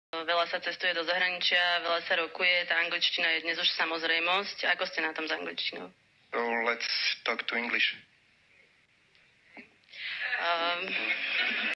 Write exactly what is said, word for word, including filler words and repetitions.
Veľa sa cestuje do zahraničia, veľa sa rokuje, tá angličtina je dnes už samozrejmosť. Ako ste na tom s angličtinou? So let's talk to English.